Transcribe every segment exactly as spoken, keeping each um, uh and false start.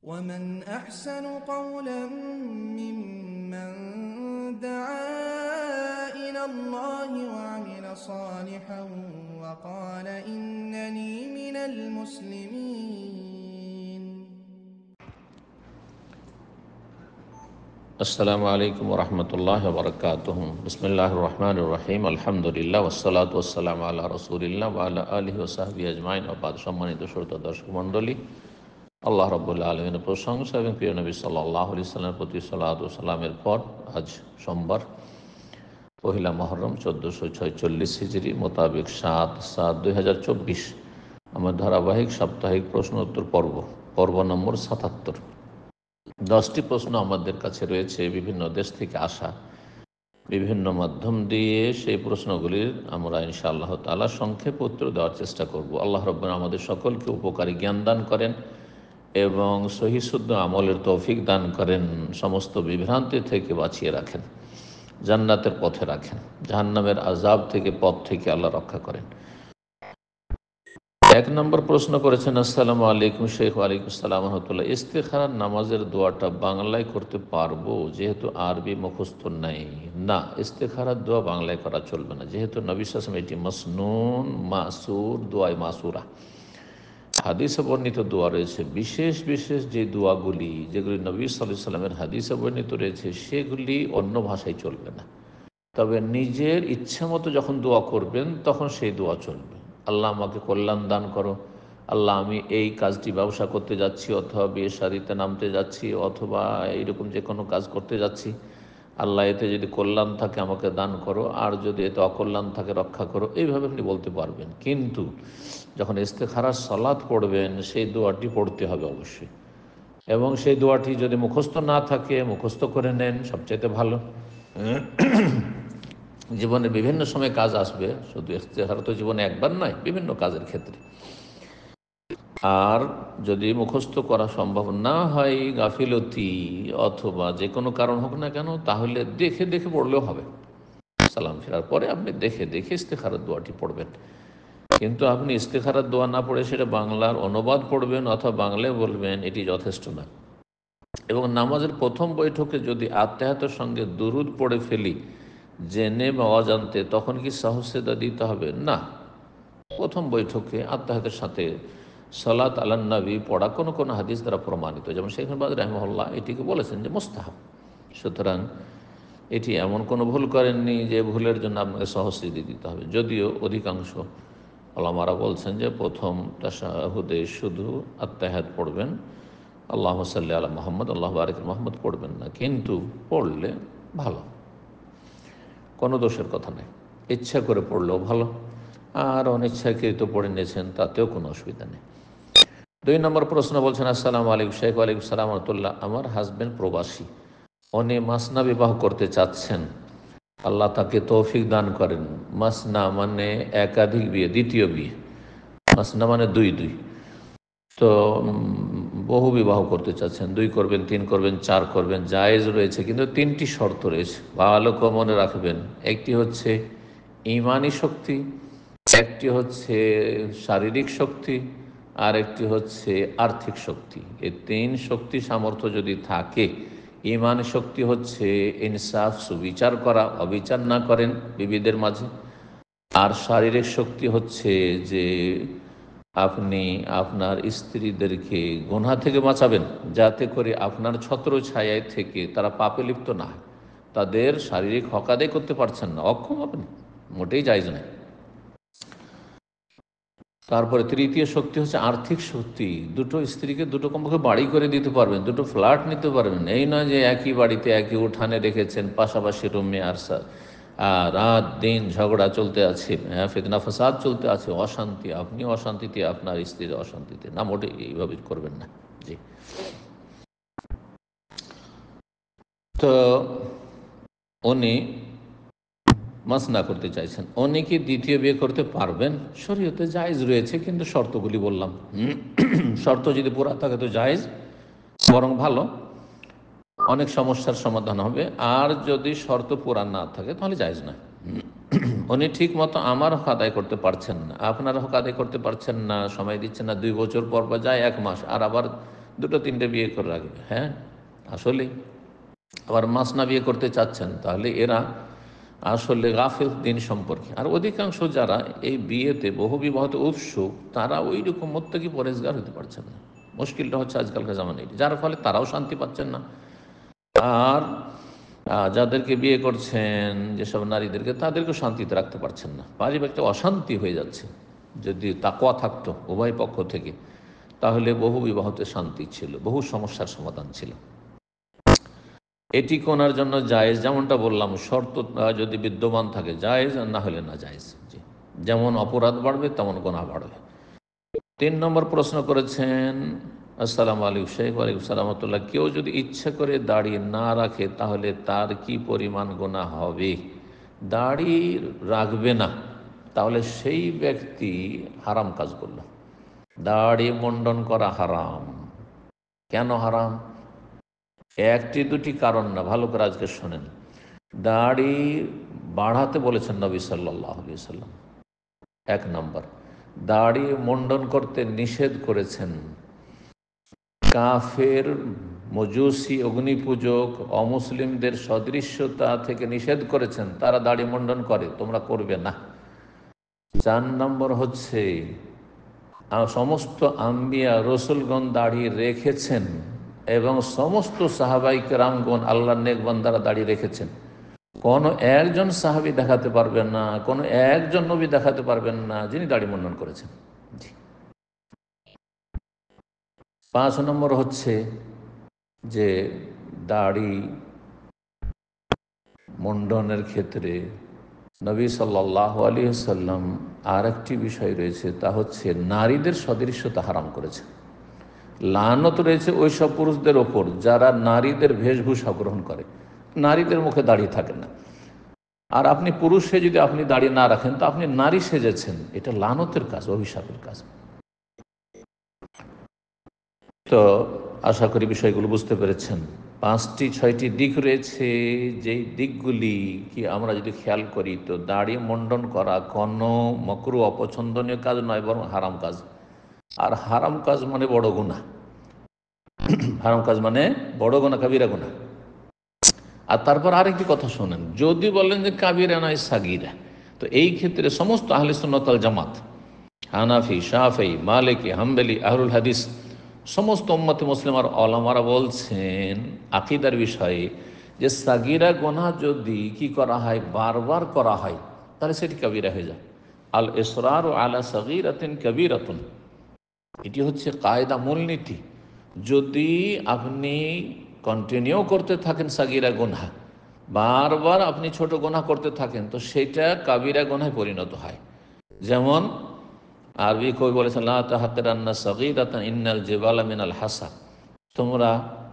ومن أحسن قولا ممن دعا إلى الله وعمل صالحا وقال إنني من المسلمين. السلام عليكم ورحمة الله وبركاته. بسم الله الرحمن الرحيم. الحمد لله والصلاة والسلام على رسول الله وعلى آله وصحبه أجمعين. وبعد সম্মানিত শ্রোতা দর্শক মণ্ডলী, আল্লাহ রাব্বুল আলামিনের প্রশংসা এবং প্রিয় নবী সাল্লাল্লাহু আলাইহি ওয়াসাল্লামের প্রতি সালাত ও সালামের পর আজ সোমবার পহিলা মুহররম চোদ্দোশো ছয়চল্লিশ হিজরি মোতাবেক সাত সাত দুই হাজার চব্বিশ আমার ধারাবাহিক সাপ্তাহিক প্রশ্ন উত্তর পর্ব পর্ব নম্বর সাতাত্তর। দশটি প্রশ্ন আমাদের কাছে রয়েছে বিভিন্ন দেশ থেকে আসা, বিভিন্ন মাধ্যম দিয়ে সেই প্রশ্নগুলির আমরা ইনশাআল্লাহ তাআলা সংক্ষেপে উত্তর দেওয়ার চেষ্টা করব। আল্লাহ রাব্বুল আমাদের সকলকে উপকারী জ্ঞান দান করেন এবং সহিহ শুদ্ধ আমলের তৌফিক দান করেন, সমস্ত বিভ্রান্তি থেকে বাঁচিয়ে রাখেন, জান্নাতের পথে রাখেন, জাহান্নামের আযাব থেকে পথ থেকে আল্লাহ রক্ষা করেন। এক নম্বর প্রশ্ন করেছেন, আসসালামু আলাইকুম শেখ। ওয়ালাইকুম আসসালাম রহমতুল্লাহ। ইস্তেখারার নামাজের দোয়াটা বাংলায় করতে পারবো যেহেতু আরবি মুখস্থ নাই? না, ইস্তেখারার দোয়া বাংলায় করা চলবে না, যেহেতু নবী সাল্লাল্লাহু আলাইহি ওয়াসাল্লাম এটি মাসনুন মাসুর দোয়ায় মাসুরা হাদিসে বর্ণিত দোয়া রয়েছে। বিশেষ বিশেষ যে দোয়াগুলি যেগুলি নবী সাল্লাল্লাহু আলাইহি ওয়াসাল্লামের হাদিসে বর্ণিত রয়েছে সেগুলি অন্য ভাষায় চলবে না, তবে নিজের ইচ্ছা মতো যখন দোয়া করবেন তখন সেই দোয়া চলবে। আল্লাহ আমাকে কল্যাণ দান করো, আল্লাহ আমি এই কাজটি ব্যবসা করতে যাচ্ছি, অথবা বিয়ে শাদিতে নামতে যাচ্ছি, অথবা এইরকম যে কোনো কাজ করতে যাচ্ছি, আল্লাহ এতে যদি কল্যাণ থাকে আমাকে দান করো, আর যদি এতে অকল্যাণ থাকে রক্ষা করো, এইভাবে আপনি বলতে পারবেন। কিন্তু যখন ইস্তেখারার সালাত পড়বেন সেই দোয়াটি পড়তে হবে অবশ্যই, এবং সেই দোয়াটি যদি মুখস্থ না থাকে মুখস্থ করে নেন, সবচাইতে ভালো। জীবনে বিভিন্ন সময় কাজ আসবে, শুধু ইস্তেখারা তো জীবনে একবার নয়, বিভিন্ন কাজের ক্ষেত্রে। আর যদি মুখস্থ করা সম্ভব না হয় গাফিলতি অথবা যে কোনো কারণ হোক না কেন, তাহলে দেখে দেখে পড়লেও হবে। সালাম ফেরার পরে আপনি দেখে দেখে ইস্তেখারার দোয়াটি পড়বেন, কিন্তু আপনি ইস্তেখারার দোয়া না পড়ে সেটা বাংলার অনুবাদ পড়বেন অথবা বাংলায় বলবেন, এটি যথেষ্ট না। এবং নামাজের প্রথম বৈঠকে যদি আত্তাহিয়াতের সঙ্গে দুরুদ পড়ে ফেলি জেনে বা অজান্তে, তখন কি সাহসেদা দিতে হবে? না, প্রথম বৈঠকে আত্তাহিয়াতের সাথে সালাত আলান নবী পড়া কোনো কোনো হাদিস দ্বারা প্রমাণিত, যেমন শেখ বাদ রাহিমাহুল্লাহ এটিকে বলেছেন যে মুস্তাহাব। সুতরাং এটি এমন কোনো ভুল করেননি যে ভুলের জন্য আপনাকে সাহসিদি দিতে হবে। যদিও অধিকাংশ ওলামারা বলছেন যে প্রথম তাশাহুদে শুধু আত্তাহিয়াত পড়বেন, আল্লাহুম্মা সাল্লি আলা মুহাম্মদ আল্লাহু বারিক মুহাম্মদ পড়বেন না, কিন্তু পড়লে ভালো, কোনো দোষের কথা নেই। ইচ্ছা করে পড়লেও ভালো, আর অনিচ্ছাকৃত পড়ে নিয়েছেন তাতেও কোনো অসুবিধা নেই। দুই নম্বর প্রশ্ন বলছেন, আসসালামু আলাইকুম শেখ। ওয়ালাইকুম সালাম রহমতুল্লাহ। আমার হাজব্যান্ড প্রবাসী, উনি মাসনা বিবাহ করতে চাচ্ছেন, আল্লাহ তাকে তৌফিক দান করেন। মাসনা মানে একাধিক বিয়ে, দ্বিতীয় বিয়ে। মাসনা মানে দুই দুই। তো বহু বিবাহ করতে চাচ্ছেন, দুই করবেন, তিন করবেন, চার করবেন, জায়েজ রয়েছে, কিন্তু তিনটি শর্ত রয়েছে, ভালো করে মনে রাখবেন। একটি হচ্ছে ঈমানি শক্তি, একটি হচ্ছে শারীরিক শক্তি, আর একটি হচ্ছে আর্থিক শক্তি। এই তিন শক্তি সামর্থ্য যদি থাকে, ঈমান শক্তি হচ্ছে ইনসাফ, সুবিচার করা, অবিচার না করেন বিবিদের মাঝে, আর শারীরিক শক্তি হচ্ছে যে আপনি আপনার স্ত্রীদেরকে গুনাহ থেকে বাঁচাবেন, যাতে করে আপনার ছত্র ছায়ায় থেকে তারা পাপে লিপ্ত না হয়। তাদের শারীরিক হক আদায় করতে পারছেন না, অক্ষম আপনি, মোটেই জায়েজ নয়। তারপরে তৃতীয় শক্তি হচ্ছে আর্থিক শক্তি। দুটো স্ত্রীকে দুটো কমপক্ষে বাড়ি করে দিতে পারবেন, দুটো ফ্ল্যাট নিতে পারবেন। এই নয় যে একই বাড়িতে একই উঠানে রেখেছেন, পাশাপাশি রুমে, আর রাত দিন ঝগড়া চলতে আছে, ফিতনা ফাসাদ চলতে আছে, অশান্তি, আপনি অশান্তিতে, আপনার স্ত্রীর অশান্তিতে। না, মোটে এইভাবে করবেন না। জি, তো উনি মাসনা করতে চাইছেন, উনি কি দ্বিতীয় বিয়ে করতে পারবেন? শরীয়তে জায়েজ রয়েছে, কিন্তু শর্তগুলি বললাম। শর্ত যদি পুরা থাকে তো জায়েজ, বরং ভালো, অনেক সমস্যার সমাধান হবে। আর যদি শর্ত পুরা না থাকে তাহলে জায়েজ না। উনি ঠিক মতো আমার হক আদায় করতে পারছেন না, আপনার হক আদায় করতে পারছেন না, সময় দিচ্ছেন না, দুই বছর পর বা যায় এক মাস, আর আবার দুটো তিনটে বিয়ে করে রাখবে। হ্যাঁ আসলে আবার মাসনা বিয়ে করতে চাচ্ছেন, তাহলে এরা আসলে গাফিল দিন সম্পর্কে। আর অধিকাংশ যারা এই বিয়েতে বহু বিবাহতে উৎসুক, তারা ওই রকম মুত্তাকি পরেজগার হতে পারছেন না। মুশকিলটা হচ্ছে আজকালকার জামানায়, যার ফলে তারাও শান্তি পাচ্ছেন না। আর যাদেরকে বিয়ে করছেন, যেসব নারীদেরকে, তাদেরকেও শান্তিতে রাখতে পারছেন না। পারিবারিক অশান্তি হয়ে যাচ্ছে। যদি তাকওয়া থাকতো উভয় পক্ষ থেকে, তাহলে বহু বিবাহতে শান্তি ছিল, বহু সমস্যার সমাধান ছিল। এটি কোনার জন্য জায়েজ, যেমনটা বললাম, শর্ত যদি বিদ্যমান থাকে জায়েজ, আর না হলে না জায়েজ। জি, যেমন অপরাধ বাড়বে তেমন গুনাহ বাড়বে। তিন নম্বর প্রশ্ন করেছেন, আসসালামু আলাইকুম শেখ। ওয়ালাইকুম সালামতুল্লাহ। কেউ যদি ইচ্ছা করে দাড়ি না রাখে তাহলে তার কি পরিমাণ গুনাহ হবে? দাড়ি রাখবে না, তাহলে সেই ব্যক্তি হারাম কাজ করল। দাড়ি মুন্ডন করা হারাম। কেন হারাম? একটি দুটি কারণ না, ভালো করে আজকে শোনেন। দাড়ি বাড়াতে বলেছেন নবী সাল্লাল্লাহু আলাইহি ওয়াসাল্লাম, এক নম্বর। দাড়ি মুন্ডন করতে নিষেধ করেছেন। কাফের, মজুসি, অগ্নিপূজক, অমুসলিমদের সদৃশ্যতা থেকে নিষেধ করেছেন। তারা দাড়ি মুন্ডন করে, তোমরা করবে না। চার নম্বর হচ্ছে সমস্ত আম্বিয়া রসুলগণ দাড়ি রেখেছেন এবং সমস্ত সাহাবাই কেরামগণ আল্লাহর নেক বান্দারা দাড়ি রেখেছেন। কোনো একজন সাহাবী দেখাতে পারবেন না, কোনো একজন নবী দেখাতে পারবেন না যিনি দাড়ি মুন্ডন করেছেন। জি। পাঁচ নম্বর হচ্ছে যে দাড়ি মুন্ডনের ক্ষেত্রে নবী সাল্লাল্লাহু আলাইহি ওয়াসাল্লাম আর একটি বিষয় রয়েছে, তা হচ্ছে নারীদের সদৃশ্যতা হারাম করেছে। লানত রয়েছে ওই সব পুরুষদের ওপর যারা নারীদের বেশভূষা গ্রহণ করে, নারীদের মুখে দাড়ি থাকে না। আর আপনি পুরুষে যদি আপনি দাড়ি না রাখেন তো আপনি নারী সেজেছেন, এটা লানতের কাজ, অভিশাপের কাজ। তো আশা করি বিষয়গুলো বুঝতে পেরেছেন। পাঁচটি ছয়টি দিক রয়েছে, যেই দিকগুলি কি আমরা যদি খেয়াল করি তো দাড়ি মুন্ডন করা কোনো মকরুহ অপছন্দনীয় কাজ নয়, বরং হারাম কাজ। আর হারাম কাজ মানে বড় গুনাহ। হারাম কাজ মানে বড় গুনাহ, কাবিরা গুনাহ। আর তারপর আরেকটি কথা শোনেন, যদি বলেন যে কাবিরা নয় সাগিরা, তো এই ক্ষেত্রে সমস্ত আহলে সুন্নাত ওয়াল জামাত, হানাফি, শাফেঈ, মালিকি, হাম্বলি, আহলুল হাদিস, সমস্ত উম্মতে মুসলিমার ওলামারা বলছেন আকীদার বিষয়ে যে সাগিরা গুনাহ যদি কি করা হয়, বারবার করা হয়, তাহলে সেটি কাবিরা হয়ে যায়। আল ইসরারু আলা সাগীরাতিন কাবীরাতুন, এটি হচ্ছে কায়দা, মূলনীতি। যদি আপনি কন্টিনিউ করতে থাকেন সাগিরা গুনাহ, বারবার আপনি ছোট গুনাহ করতে থাকেন, তো সেটা কাবিরা গুনাহে পরিণত হয়। যেমন আরবি কবি বলেছেন, লা তাহকিরান্না সাগীরাতান ইন্নাল জিবালা মিনাল হাসা, তোমরা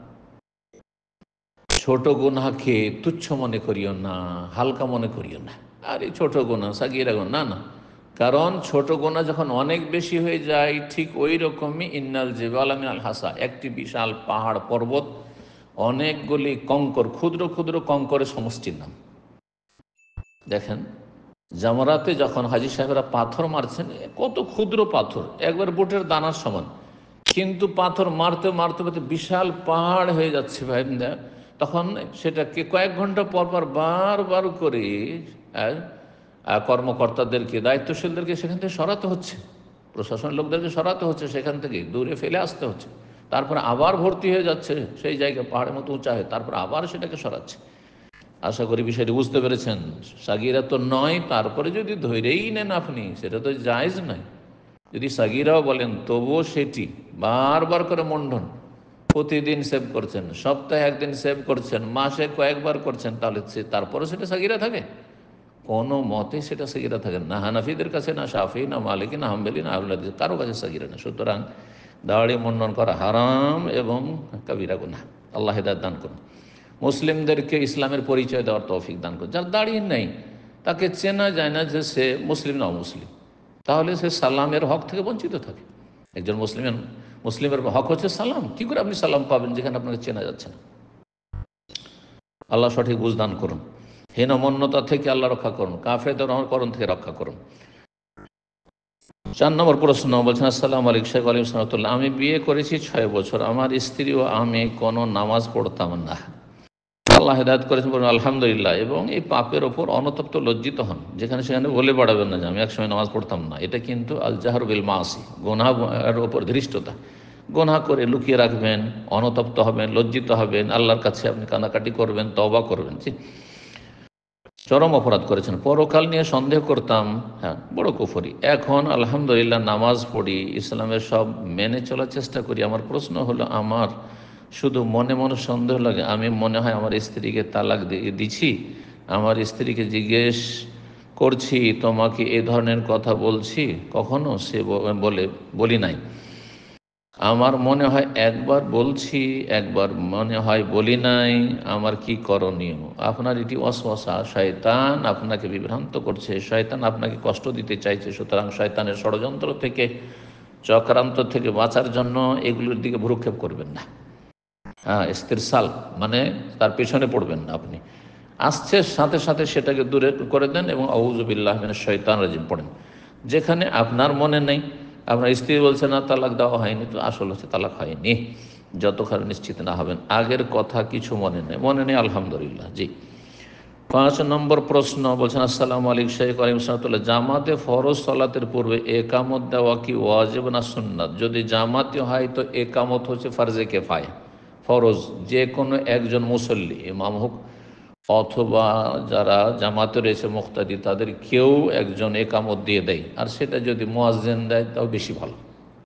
ছোট গুনাহকে তুচ্ছ মনে করিও না, হালকা মনে করিও না। আর এই ছোট গুনাহ, সাগীরা গুনাহ, না না, কারণ ছোট গুনাহ যখন অনেক বেশি হয়ে যায়, ঠিক ওই রকমই ইন্নাল জিবালা মিনাল হাসা, একটি বিশাল পাহাড় পর্বত অনেকগুলি কঙ্কর, ক্ষুদ্র ক্ষুদ্র কঙ্করের সমষ্টির নাম। দেখেন জামরাতে যখন হাজী সাহেবরা পাথর মারছেন, কত ক্ষুদ্র পাথর, একবার বুটের দানার সমান, কিন্তু পাথর মারতে মারতে মারতে বিশাল পাহাড় হয়ে যাচ্ছে ভাই। তখন সেটাকে কয়েক ঘন্টা পর পর বারবার করে কর্মকর্তাদেরকে, দায়িত্বশীলদেরকে সেখান থেকে সরাতে হচ্ছে, প্রশাসনের লোকদেরকে সরাতে হচ্ছে, সেখান থেকে দূরে ফেলে আসতে হচ্ছে। তারপরে আবার ভর্তি হয়ে যাচ্ছে সেই জায়গায়, পাহাড়ের মতো উঁচা হয়ে, তারপর আবার সেটাকে সরাচ্ছে। আশা করি বিষয়টি বুঝতে পেরেছেন। সাগিরা তো নয়, তারপরে যদি ধৈরেই নেন আপনি, সেটা তো জায়েজ নয়। যদি সাগিরাও বলেন তবুও সেটি বারবার করে মুন্ডন, প্রতিদিন সেভ করছেন, সপ্তাহে একদিন সেভ করছেন, মাসে কয়েকবার করছেন, তাহলে সে তারপরে সেটা সাগিরা থাকে? কোনো মতে সেটা সাগিরা থাকে না। হানাফিদের কাছে, না শাফি, না মালিকি, না হাম্বলি, না আহলুল হাদিস, কারো কাছে সাগিরা না। সুতরাং দাড়ি মুন্ডন করা হারাম এবং কাবিরা গুনাহ। আল্লাহ হিদায়াত দান করুন। মুসলিমদেরকে ইসলামের পরিচয় দেওয়ার তৌফিক দান করুন। যার দাড়ি নেই তাকে চেনা যায় না যে সে মুসলিম না অমুসলিম, তাহলে সে সালামের হক থেকে বঞ্চিত থাকে। একজন মুসলিমের মুসলিমের হক হচ্ছে সালাম। কী করে আপনি সালাম পাবেন যেখানে আপনাকে চেনা যাচ্ছে না? আল্লাহ সঠিক বুঝ দান করুন। হীনমন্যতা থেকে আল্লাহ রক্ষা করুন, কাফেরদের করণ থেকে রক্ষা করুন। চার নম্বর প্রশ্ন বলছেন, আসসালামু আলাইকুম শেখ আলিম সালাতুল্লাহ, আমি বিয়ে করেছি ছয় বছর, আমার স্ত্রী ও আমি কোনো নামাজ পড়তাম না। আল্লাহ হেদায়েত করেছেন, বলুন আলহামদুলিল্লাহ। এবং এই পাপের ওপর অনতপ্ত লজ্জিত হন, যেখানে সেখানে বলে বাড়াবেন না যে আমি একসময় নামাজ পড়তাম না। এটা কিন্তু আল জাহর বিল মাসি, গুনাহের ওপর ধৃষ্টতা। গুনাহ করে লুকিয়ে রাখবেন, অনতপ্ত হবেন, লজ্জিত হবেন, আল্লাহর কাছে আপনি কান্নাকাটি করবেন, তওবা করবেন। জি, চরম অপরাধ করেছেন। পরকাল নিয়ে সন্দেহ করতাম, হ্যাঁ বড় কুফরি। এখন আলহামদুলিল্লাহ নামাজ পড়ি, ইসলামের সব মেনে চলার চেষ্টা করি। আমার প্রশ্ন হলো, আমার শুধু মনে মনে সন্দেহ লাগে, আমি মনে হয় আমার স্ত্রীকে তালাক দিয়ে দিছি। আমার স্ত্রীকে জিজ্ঞেস করছি তোমাকে এ ধরনের কথা বলছি কখনো, সে বলে বলি নাই। আমার মনে হয় একবার বলছি, একবার মনে হয় বলি নাই, আমার কি করণীয়? আপনার এটি ওয়াসওয়াসা, শয়তান আপনাকে বিভ্রান্ত করছে, শয়তান আপনাকে কষ্ট দিতে চাইছে। সুতরাং শয়তানের ষড়যন্ত্র থেকে, চক্রান্ত থেকে বাঁচার জন্য এগুলোর দিকে ভ্রুক্ষেপ করবেন না। হ্যাঁ, ইস্তিরসাল মানে তার পেছনে পড়বেন না আপনি। আসছে সাথে সাথে সেটাকে দূরে করে দেন এবং আউযু বিল্লাহি মিনাশ শাইতানির রাজিম পড়েন। যেখানে আপনার মনে নেই, আপনার স্ত্রী বলছে না তালাক দেওয়া হয়নি, তো আসল হচ্ছে তালাক হয়নি। যতক্ষণ নিশ্চিত না হবেন, আগের কথা কিছু মনে নেই, মনে নেই আলহামদুলিল্লাহ। জি, পাঁচ নম্বর প্রশ্ন বলছেন, আসসালামু আলাইকুম শেখ আলিম সালাতুল্লাহ, জামাতে ফরজ সালাতের পূর্বে একামত দেওয়া কি ওয়াজিব না সুন্নাত? যদি জামাতে হয় তো একামত হচ্ছে ফারজে কেফায়া, ফরজ। যে কোনো একজন মুসল্লি, ইমাম হোক অথবা যারা জামাতে রয়েছে মুক্তাদি, তাদের কেউ একজন একামত দিয়ে দেয়, আর সেটা যদি মুয়াজ্জিন দেয় তাও বেশি ভালো।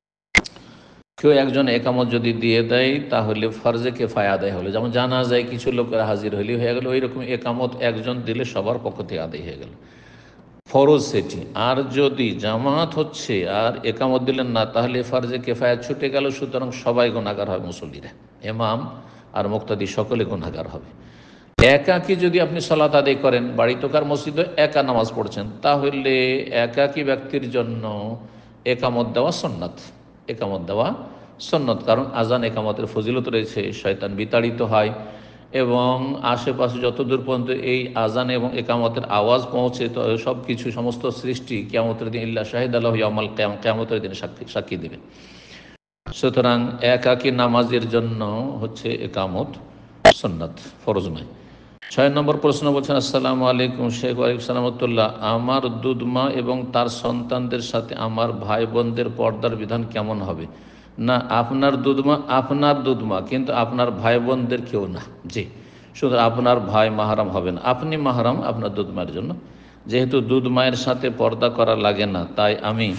কেউ একজন একামত যদি দিয়ে দেয় তাহলে ফরজে কেফায়া আদায় হলো, যেমন জানাজায় কিছু লোকেরা হাজির হলেই হয়ে গেল, ওই রকম একামত একজন দিলে সবার পক্ষ থেকে আদায় হয়ে গেল, ফরজ সেটি। আর যদি জামাত হচ্ছে আর একামত দিলেন না, তাহলে ফরজে কেফায়া ছুটে গেল। সুতরাং সবাই গুনাহগার হয়, মুসল্লিরা, ইমাম আর মুক্তাদি সকলে গুনাহগার হবে। একাকী যদি আপনি সালাত আদায় করেন, বাড়িতকার মসজিদে একা নামাজ পড়ছেন, তাহলে একাকী ব্যক্তির জন্য একামত দেওয়া সুন্নাত, একামত দেওয়া সুন্নাত। কারণ আজান একামতের ফজিলত রয়েছে, শয়তান বিতাড়িত হয় এবং আশেপাশে যত দূর পর্যন্ত এই আজান এবং একামতের আওয়াজ পৌঁছে, তো সব কিছু সমস্ত সৃষ্টি কিয়ামতের দিন ইল্লা শাহিদ আল্লাহু ইয়াউমাল কিয়াম, কিয়ামতের দিন সাক্ষী সাক্ষী দেবে। সুতরাং একাকী নামাজের জন্য হচ্ছে একামত সুন্নাত, ফরজ নয়। ছয় নম্বর প্রশ্ন বলছেন, আসসালামু আলাইকুম শেখ ওয়ালাইকুম সালামতুল্লাহ, আমার দুধমা এবং তার সন্তানদের সাথে আমার ভাই বোনদের পর্দার বিধান কেমন হবে? না, আপনার দুধমা আপনার দুধমা, কিন্তু আপনার ভাই বোনদের কেউ না। জি, শুধু আপনার ভাই মাহারাম হবেন, আপনি মাহারাম আপনার দুধমায়ের জন্য। যেহেতু দুধ মায়ের সাথে পর্দা করা লাগে না, তাই আমি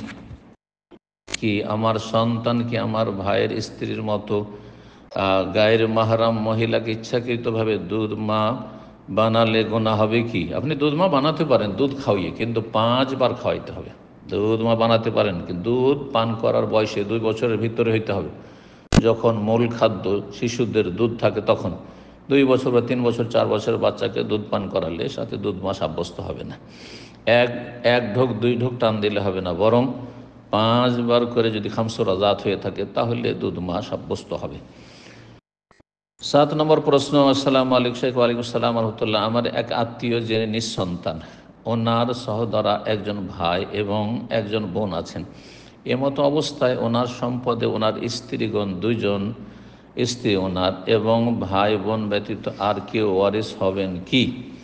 কি আমার সন্তানকে আমার ভাইয়ের স্ত্রীর মতো গায়ের মাহারাম মহিলাকে ইচ্ছাকৃতভাবে দুধ মা বানালে গোনা হবে কি? আপনি দুধ মা বানাতে পারেন দুধ খাওয়িয়ে, কিন্তু পাঁচবার খাওয়াইতে হবে। দুধ মা বানাতে পারেন, কিন্তু দুধ পান করার বয়সে দুই বছরের ভিতরে হইতে হবে। যখন মূল খাদ্য শিশুদের দুধ থাকে তখন। দুই বছর বা তিন বছর চার বছরের বাচ্চাকে দুধ পান করালে সাথে দুধ মা সাব্যস্ত হবে না। এক এক ঢোক দুই ঢোক টান দিলে হবে না, বরং পাঁচবার করে যদি খামসুরা জাত হয়ে থাকে তাহলে দুধ মা সাব্যস্ত হবে। সাত নম্বর প্রশ্ন, আসসালামু আলাইকুম শেখ ওয়ালাইকুম সালাম রহমতুল্লাহ, আমার এক আত্মীয় যে নিঃসন্তান, ওনার সহোদরা একজন ভাই এবং একজন বোন আছেন। এমতো অবস্থায় ওনার সম্পদে ওনার স্ত্রীগণ দুইজন, স্ত্রী ওনার এবং ভাই বোন ব্যতীত আর কেউ ওয়ারিস হবেন কি?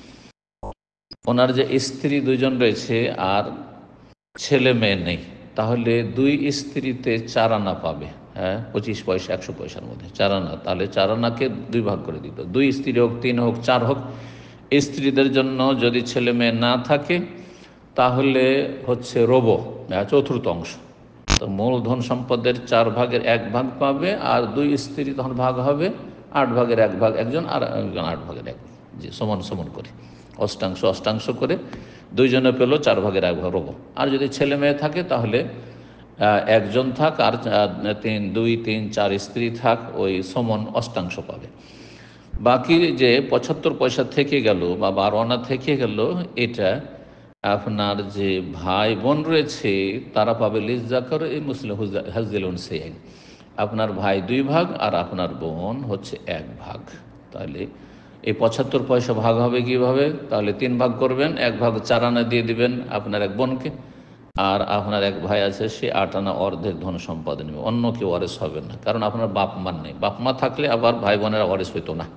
ওনার যে স্ত্রী দুইজন রয়েছে আর ছেলে মেয়ে নেই, তাহলে দুই স্ত্রীতে চার আনা পাবে। হ্যাঁ, পঁচিশ পয়সা একশো পয়সার মধ্যে চার আনা, তাহলে চার আনাকে দুই ভাগ করে দিত। দুই স্ত্রী হোক, তিন হোক, চার হোক, স্ত্রীদের জন্য যদি ছেলে মেয়ে না থাকে তাহলে হচ্ছে রোবো, চতুর্থ অংশ। তো মূলধন সম্পদের চার ভাগের এক ভাগ পাবে, আর দুই স্ত্রী তখন ভাগ হবে আট ভাগের এক ভাগ একজন, আর একজন আট ভাগের এক ভাগ, যে সমান সমান করে অষ্টাংশ অষ্টাংশ করে দুইজনে পেল চার ভাগের এক ভাগ রোবো। আর যদি ছেলে মেয়ে থাকে তাহলে একজন থাক আর তিন দুই তিন চার স্ত্রী থাক, ওই সমান অষ্টাংশ পাবে। বাকি যে পঁচাত্তর পয়সা থেকে গেল বা বারো আনা থেকে গেল, এটা আপনার যে ভাই বোন রয়েছে তারা পাবে লিজাকার এই মুসলিম হাজিলুন সেন, আপনার ভাই দুই ভাগ আর আপনার বোন হচ্ছে এক ভাগ। তাহলে এই পঁচাত্তর পয়সা ভাগ হবে কিভাবে? তাহলে তিন ভাগ করবেন, এক ভাগ চার আনা দিয়ে দিবেন আপনার এক বোনকে, আর আপনার এক ভাই আছে, সে আট আনা অর্ধেক ধন সম্পদ নেবে, অন্য কেউ ওয়ারিস হবে না, কারণ আপনার বাপ মার নেই। বাপ মা থাকলে আবার ভাই বোনেরা ওয়ারিস হইতো না।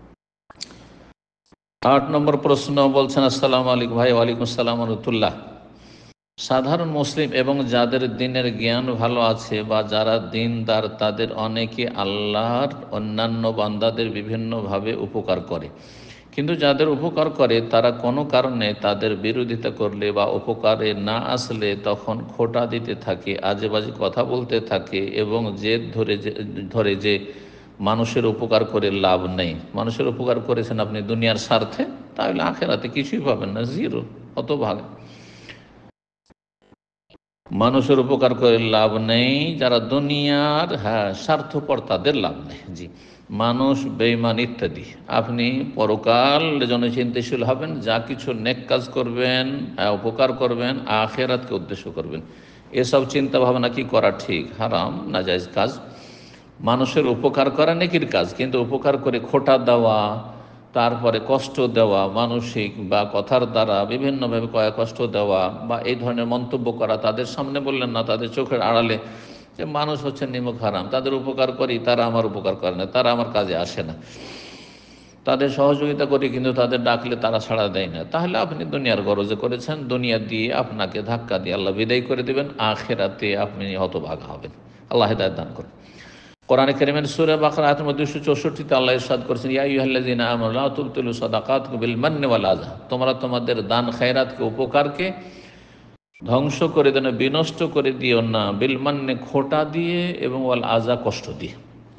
আট নম্বর প্রশ্ন বলছেন, আসসালামু আলাইকুম ভাই। ওয়ালাইকুম আসসালাম রহমতুল্লাহ। সাধারণ মুসলিম এবং যাদের দিনের জ্ঞান ভালো আছে বা যারা দিনদার, তাদের অনেকে আল্লাহর অন্যান্য বান্দাদের বিভিন্নভাবে উপকার করে, কিন্তু যাদের উপকার করে তারা কোনো কারণে তাদের বিরোধিতা করলে বা উপকারে না আসলে তখন খোঁটা দিতে থাকে, আজে বাজে কথা বলতে থাকে এবং জেদ ধরে যে ধরে যে মানুষের উপকার করে লাভ নেই। মানুষের উপকার করেছেন আপনি দুনিয়ার স্বার্থে, তাহলে আখেরাতে কিছুই পাবেন না, জিরো, অত ভাগ। মানুষের উপকার করে লাভ নেই, যারা দুনিয়ার হ্যাঁ স্বার্থপর তাদের লাভ নেই। জি, মানুষ, বেঈমান ইত্যাদি। আপনি পরকাল জন্য চিন্তাশীল হবেন, যা কিছু নেক কাজ করবেন, হ্যাঁ উপকার করবেন, আখেরাতকে উদ্দেশ্য করবেন। এসব চিন্তা ভাবনা কি করা ঠিক? হারাম, নাজায়েজ কাজ। মানুষের উপকার করা নেকির কাজ, কিন্তু উপকার করে খোঁটা দেওয়া, তারপরে কষ্ট দেওয়া, মানসিক বা কথার দ্বারা বিভিন্নভাবে কয়া কষ্ট দেওয়া বা এই ধরনের মন্তব্য করা, তাদের সামনে বললেন না, তাদের চোখের আড়ালে, যে মানুষ হচ্ছে নিমক হারাম, তাদের উপকার করি, তারা আমার উপকার করে না, তারা আমার কাজে আসে না, তাদের সহযোগিতা করি কিন্তু তাদের ডাকলে তারা সাড়া দেয় না, তাহলে আপনি দুনিয়ার গরজে করেছেন, দুনিয়া দিয়ে আপনাকে ধাক্কা দিয়ে আল্লাহ বিদায় করে দেবেন, আখেরাতে আপনি হতভাগা হবেন। আল্লাহ হিদায়াত দান করুন। কোরআনে কারীমের সূরা বাকারা আয়াত নম্বর দুইশো চৌষট্টিতে আল্লাহ ইরশাদ করেছেন, ইয়া আইয়ুহাল্লাযীনা আমানু লা তুবতিলু সাদাকাতুকুম বিল মান্নি ওয়াল আযা, তোমরা তোমাদের দান খায়রাতকে, উপকারকে ধ্বংস করে দেন, বিনষ্ট করে দিও না, বিল মান্নে খোঁটা দিয়ে এবং ওয়াল আযা কষ্ট দিয়ে।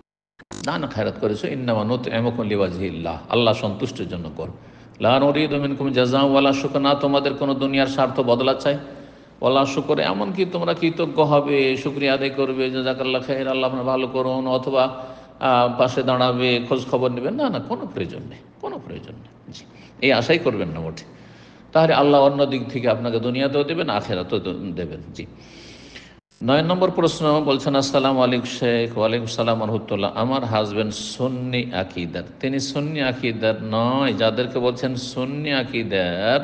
দান খায়রাত করেছো, ইন্নামা নুতইমুকুম লিওয়াজহিল্লাহ, আল্লাহ সন্তুষ্টির জন্য কর। লা নুরিদু মিনকুম জাযাআ ওয়ালা শুকরা, না তোমাদের কোনো দুনিয়ার স্বার্থ বদলা চাই, ওয়ালা শুকর, এমনকি তোমরা কৃতজ্ঞ হবে, শুকরিয়া আদায় করবে, জাযাকাল্লাহ খাইর, আল্লাহ আপনার ভালো করুন, অথবা পাশে দাঁড়াবে, খোঁজ খবর নেবেন, না না, কোনো প্রয়োজন নেই, কোনো প্রয়োজন নেই। জি, এই আশাই করবেন না মোটে, তাহলে আল্লাহ অন্য দিক থেকে আপনাকে দুনিয়াতেও দেবেন, আখেরাতেও দেবেন। জি, নয় নম্বর প্রশ্ন বলছেন, আসসালামু আলাইকুম শেখ। ওয়ালাইকুম সালাম রহমতুল্লাহ। আমার হাজব্যান্ড সুন্নি আকিদার, তিনি সুন্নি আকিদার নয়, যাদেরকে বলছেন সুন্নি আকিদার,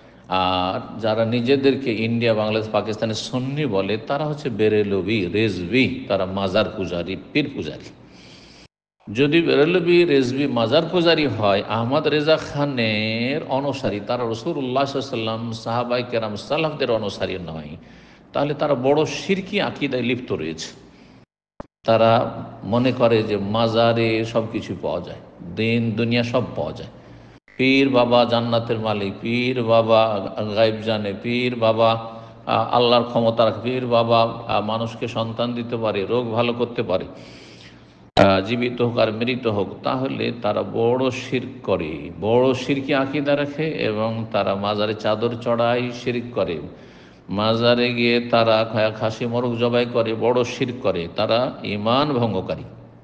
আর যারা নিজেদেরকে ইন্ডিয়া, বাংলাদেশ, পাকিস্তানে সুন্নি বলে, তারা হচ্ছে বেরেলভি, রেজভি, তারা মাজার পূজারি, পীর পূজারি। যদি বেরেলভি, রেজভি, মাজার পূজারি হয়, আহমদ রেজা খানের অনুসারী, তারা রাসূলুল্লাহ সাল্লাল্লাহু আলাইহি ওয়াসাল্লাম, সাহাবায়ে কেরাম, সালাফদের অনুসারী নয়, তাহলে তারা বড় শিরকি আকিদায় লিপ্ত রয়েছে। তারা মনে করে যে মাজারে সব কিছু পাওয়া যায়, দিন দুনিয়া সব পাওয়া যায়, পীর বাবা জান্নাতের মালিক, পীর বাবা গায়েব জানে, পীর বাবা আল্লাহর ক্ষমতা রাখে, পীর বাবা মানুষকে সন্তান দিতে পারে, রোগ ভালো করতে পারে, জীবিত হোক আর মৃত হোক। তাহলে তারা বড় শিরক করে, বড় শিরকি আকীদা রাখে, এবং তারা মাজারে চাদর চড়াই, শিরক করে, মাজারে গিয়ে তারা খাসি মোরগ জবাই করে, বড় শিরক করে, তারা ঈমান ভঙ্গকারী।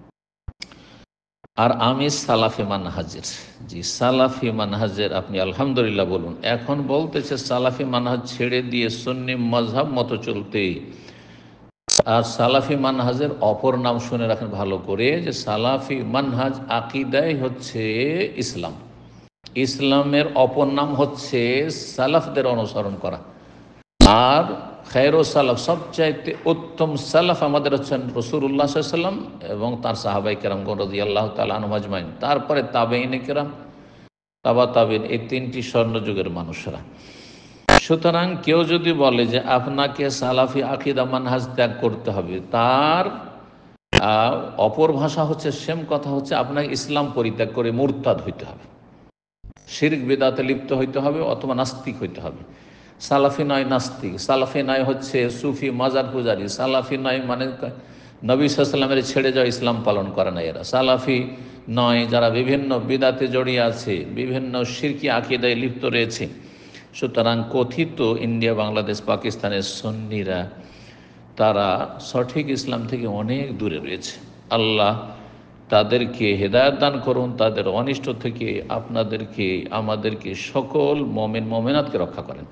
আর আমি সালাফি মানহাজের, জি সালাফি মানহাজের, আপনি আলহামদুলিল্লাহ বলুন। এখন বলতেছে সালাফি মানহাজ ছেড়ে দিয়ে সুন্নি মজহাব মতো চলতে। আর সালাফি মানহাজের অপর নাম শুনে রাখেন ভালো করে, যে সালাফি মানহাজ আকিদাই হচ্ছে ইসলাম, ইসলামের অপর নাম হচ্ছে সালাফদের অনুসরণ করা। আর খায়রু সালাফ, সবচাইতে উত্তম সালাফ আমাদের হচ্ছেন রাসূলুল্লাহ সাল্লাল্লাহু আলাইহি ওয়াসাল্লাম এবং তার সাহাবায়ে কেরাম রাদিয়াল্লাহু তাআলা আনহুম আজমাইন, তারপরে তাবেঈনে কেরাম, তাবা তাবেঈন, এই তিনটি স্বর্ণযুগের মানুষরা। সুতরাং কেউ যদি বলে যে আপনাকে সালাফি আকীদা মানহাজ ত্যাগ করতে হবে, তার অপর ভাষা হচ্ছে, সেম কথা হচ্ছে, আপনাকে ইসলাম পরিত্যাগ করে মুরতাদ হইতে হবে, শিরক বিদআতে লিপ্ত হইতে হবে, অথবা নাস্তিক হইতে হবে। সালাফি নয় নাস্তিক, সালাফি নয় হচ্ছে সুফি মাজার পূজারি, সালাফি নয় মানে নবী সাল্লাল্লাহু আলাইহি ওয়াসাল্লামের ছেড়ে যাওয়া ইসলাম পালন করে না এরা, সালাফি নয় যারা বিভিন্ন বিদআতে জড়িয়ে আছে, বিভিন্ন শিরকি আকীদায় লিপ্ত রয়েছে। সুতরাং কথিত ইন্ডিয়া, বাংলাদেশ, পাকিস্তানের সুন্নিরা, তারা সঠিক ইসলাম থেকে অনেক দূরে রয়েছে। আল্লাহ তাদেরকে হেদায়েত দান করুন, তাদের অনিষ্ট থেকে আপনাদেরকে, আমাদেরকে, সকল মুমিন মুমিনাতকে রক্ষা করেন।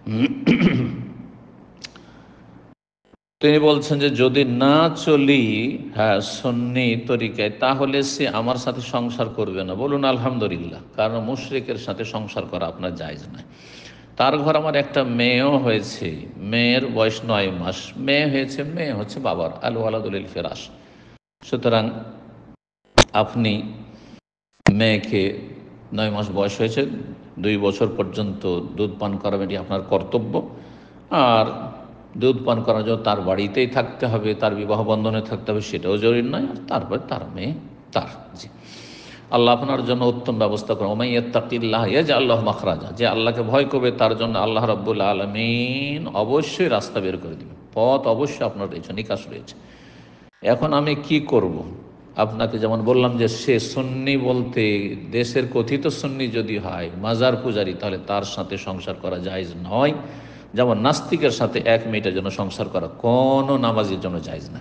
তিনি বলছেন যে যদি না চলি হ্যাঁ সুন্নি তরিকায়, তাহলে সে আমার সাথে সংসার করবে না। বলুন আলহামদুলিল্লাহ, কারণ মুশরিকের সাথে সংসার করা আপনার জায়েজ নয়। তার ঘর আমার একটা মেয়েও হয়েছে, মেয়ের বয়স নয় মাস, মেয়ে হয়েছে, মেয়ে হচ্ছে বাবার, আল ওয়ালাদুল ফিরাশ। সুতরাং আপনি মেয়েকে নয় মাস বয়স হয়েছে, দুই বছর পর্যন্ত দুধ পান করাবেন, এটি আপনার কর্তব্য। আর দুধ পান করার জন্য তার বাড়িতেই থাকতে হবে, তার বিবাহ বন্ধনে থাকতে হবে, সেটাও জরুরি নয়। আর তারপরে তার মেয়ে তার। জি, আল্লাহ আপনার জন্য উত্তম ব্যবস্থা করেন। ওমাই ইয়াত্তাকিল্লাহ ইয়াজআল মাখরাজা, যে আল্লাহকে ভয় করবে তার জন্য আল্লাহ রাব্বুল আলামিন অবশ্যই রাস্তা বের করে দেবেন, পথ অবশ্যই আপনার রয়েছে, নিকাশ রয়েছে। এখন আমি কি করব? আপনাকে যেমন বললাম যে সে সুন্নি বলতে দেশের কথিত সুন্নি যদি হয়, মাজার পূজারি, তাহলে তার সাথে সংসার করা জায়েজ নয়। যেমন নাস্তিকের সাথে এক মিনিটের জন্য সংসার করা কোনো নামাজের জন্য জায়েজ না।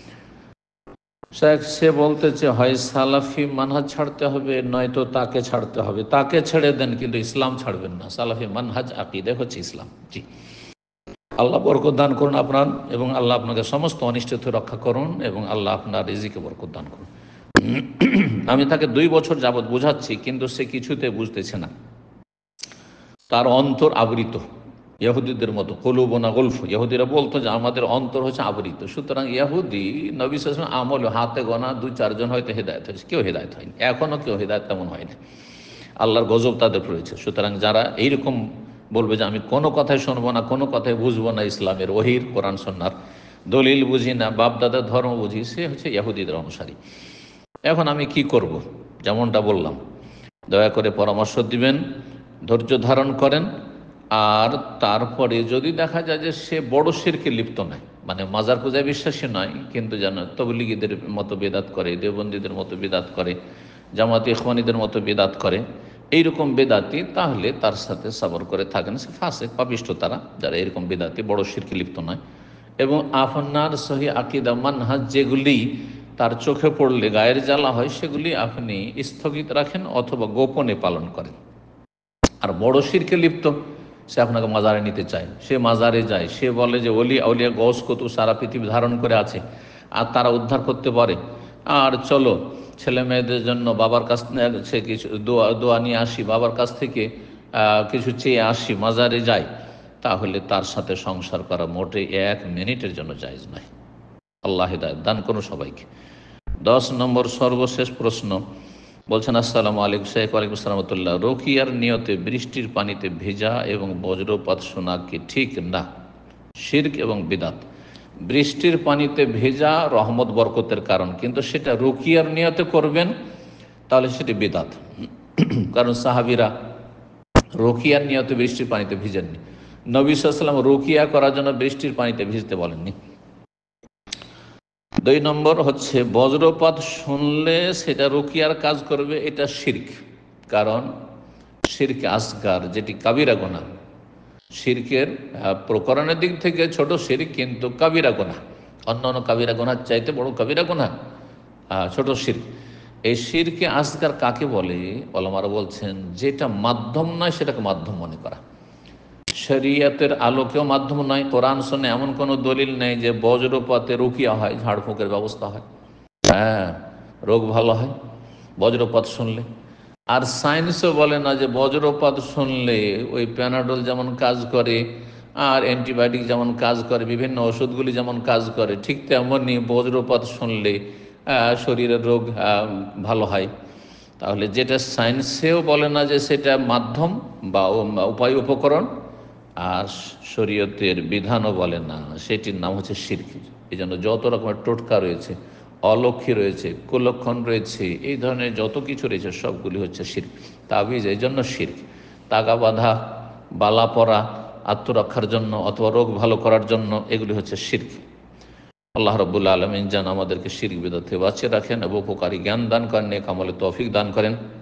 সে বলতেছে হয় সালাফি মানহাজ ছাড়তে হবে, নয়তো তাকে ছাড়তে হবে। তাকে ছেড়ে দেন, কিন্তু ইসলাম ছাড়বেন না। সালাফি মানহাজ আকীদা হচ্ছে ইসলাম। জি, আল্লাহ বরকত দান করুন আপনার, এবং আল্লাহ আপনাকে সমস্ত অনিষ্ট থেকে রক্ষা করুন, এবং আল্লাহ আপনার রিজিকে বরকত দান করুন। আমি তাকে দুই বছর যাবৎ বোঝাচ্ছি, কিন্তু সে কিছুতে বুঝতেছে না। তার অন্তর আবৃত, ইহুদিদের মতো। কলুবনা গল্ফ, ইহুদিরা বলতো যে আমাদের অন্তর হচ্ছে আবৃত। সুতরাং ইহুদি নবী সাল্লাল্লাহু আলাইহি ওয়াসাল্লাম আমল হাতে গোনা দুই চারজন হয়তো হেদায়েত হয়েছে, কেউ হেদায়েত হয়নি, এখনও কেউ হেদায়েত তেমন হয়নি। আল্লাহর গজব তাদের রয়েছে। সুতরাং যারা এইরকম বলবে যে আমি কোনো কথাই শুনবো না, কোনো কথাই বুঝবো না, ইসলামের ওহির কোরআন সুন্নাহর দলিল বুঝি না, বাপ দাদার ধর্ম বুঝি, সে হচ্ছে ইহুদিদের অনুসারী। এখন আমি কি করব? যেমনটা বললাম, দয়া করে পরামর্শ দিবেন, ধৈর্য ধারণ করেন। আর তারপরে যদি দেখা যায় যে সে বড় শিরকে লিপ্ত নয়, মানে মাজার পূজায় বিশ্বাসী নয়, কিন্তু যেন তবলিগীদের মতো বেদাত করে, দেওবন্দীদের মতো বেদাত করে, জামাতে ইখওয়ানীদের মতো বেদাত করে, এইরকম বেদাতি, তাহলে তার সাথে সবর করে থাকেন। সে ফাসিক, পাপিষ্ঠ তারা, যারা এরকম বেদাতি বড় শিরকে লিপ্ত নয়। এবং আপনার সহি আকীদা মানহাজ যেগুলি তার চোখে পড়লে গায়ের জ্বালা হয়, সেগুলি আপনি স্থগিত রাখেন অথবা গোপনে পালন করেন। আর বড় শিরকে লিপ্ত, সে আপনাকে মাজারে নিতে চায়, সে মাজারে যায়, সে বলে যে ওলি আউলিয়া গৌস কুতুব সারা পৃথিবী ধারণ করে আছে আর তারা উদ্ধার করতে পারে, আর চলো ছেলে মেয়েদের জন্য বাবার কাছ থেকে কিছু দোয়া দোয়া নিয়ে আসি, বাবার কাছ থেকে কিছু চেয়ে আসি, মাজারে যাই, তাহলে তার সাথে সংসার করা মোটে এক মিনিটের জন্য জায়েজ নয়। আল্লাহ হিদায়াত দান করুন সবাইকে। দশ নম্বর সর্বশেষ প্রশ্ন, বলছেন আসসালামু আলাইকুম শেখ। ওয়ালাইকুম আসসালামতুল্লাহ। রোকিয়ার নিয়তে বৃষ্টির পানিতে ভেজা এবং বজ্রপাত শোনা কি ঠিক না? শিরক এবং বিদাত। বৃষ্টির পানিতে ভেজা রহমত বরকতের কারণ, কিন্তু সেটা রোকিয়ার নিয়তে করবেন তাহলে সেটি বিদাত। কারণ সাহাবীরা রোকিয়ার নিয়তে বৃষ্টির পানিতে ভিজেননি। নবী সাল্লাল্লাহু আলাইহি ওয়াসাল্লাম রোকিয়া করার জন্য বৃষ্টির পানিতে ভিজতে বলেননি। দুই নম্বর হচ্ছে বজ্রপাত শুনলে সেটা রুকিয়ার কাজ করবে, এটা শিরক। কারণ শিরক আসগার, যেটি কাবিরা গুনাহ, শিরকের প্রকরণের দিক থেকে ছোট শিরক, কিন্তু কাবিরা গুনাহ, অন্য অন্য কাবিরা গুনার চাইতে বড় কাবিরা গুনাহ ছোট শিরক। এই শিরকে আসগার কাকে বলে? ওলামারা বলছেন যেটা মাধ্যম নয় সেটাকে মাধ্যম মনে করা। শরীয়তের আলোকেও মাধ্যম নয়। কোরআন শুনে এমন কোনো দলিল নেই যে বজ্রপাতে রুকিয়া হয়, ঝাড়ফুঁকের ব্যবস্থা হয়, হ্যাঁ রোগ ভালো হয় বজ্রপাত শুনলে। আর সায়েন্সও বলে না যে বজ্রপাত শুনলে ওই প্যানাডল যেমন কাজ করে, আর অ্যান্টিবায়োটিক যেমন কাজ করে, বিভিন্ন ওষুধগুলি যেমন কাজ করে, ঠিক তেমনই বজ্রপাত শুনলে শরীরের রোগ ভালো হয়। তাহলে যেটা সায়েন্সেও বলে না যে সেটা মাধ্যম বা উপায় উপকরণ, আর শরীয়তের বিধানও বলে না, সেটির নাম হচ্ছে শিরক। এই জন্য যত রকমের টোটকা রয়েছে, অলক্ষী রয়েছে, কুলক্ষণ রয়েছে, এই ধরনের যত কিছু রয়েছে সবগুলি হচ্ছে শিরক। তাবিজ এই জন্য শিরক। তাগা বাঁধা, বালা পরা আত্মরক্ষার জন্য অথবা রোগ ভালো করার জন্য, এগুলি হচ্ছে শিরক। আল্লাহ রাব্বুল আলামিন যেন আমাদেরকে শিরক বিদআত থেকে বাঁচিয়ে রাখেন এবং উপকারী জ্ঞান দান করেন, নেক আমলে তৌফিক দান করেন।